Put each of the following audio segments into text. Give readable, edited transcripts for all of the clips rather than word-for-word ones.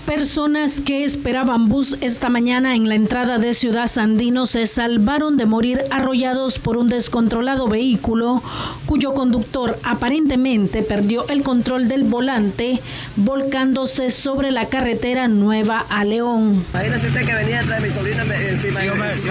Personas que esperaban bus esta mañana en la entrada de Ciudad Sandino se salvaron de morir arrollados por un descontrolado vehículo cuyo conductor aparentemente perdió el control del volante volcándose sobre la carretera Nueva a León. Imagínese usted que venía detrás de mi sobrina encima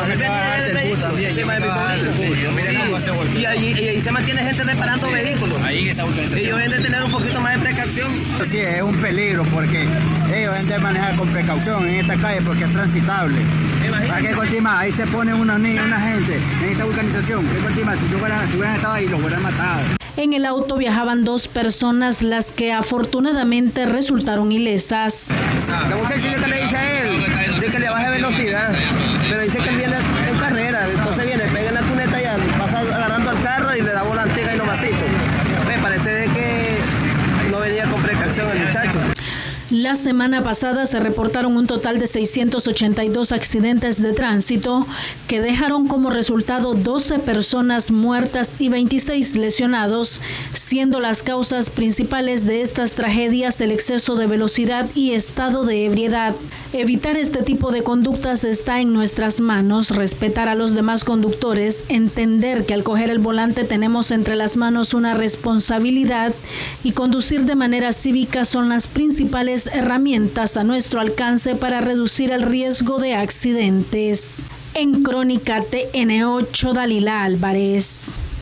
y ahí se mantiene gente reparando vehículos. Ellos deben de tener un poquito más de precaución. Sí, es un peligro porque ellos deben de manejar con precaución en esta calle porque es transitable. ¿Para qué continúa? Ahí se pone una gente en esta organización. ¿Qué continúa? Si hubieran estado ahí, los hubieran matado. En el auto viajaban 2 personas, las que afortunadamente resultaron ilesas. La muchacha le dice a él de que le baje velocidad, pero dice que él viene en carrera, entonces viene, pega en la cuneta y pasa agarrando al carro y le da volantica y lo masito. Me parece de que no venía con precaución el muchacho. La semana pasada se reportaron un total de 682 accidentes de tránsito que dejaron como resultado 12 personas muertas y 26 lesionados, siendo las causas principales de estas tragedias el exceso de velocidad y estado de ebriedad. Evitar este tipo de conductas está en nuestras manos, respetar a los demás conductores, entender que al coger el volante tenemos entre las manos una responsabilidad y conducir de manera cívica son las principales herramientas a nuestro alcance para reducir el riesgo de accidentes. En Crónica TN8, Dalila Álvarez.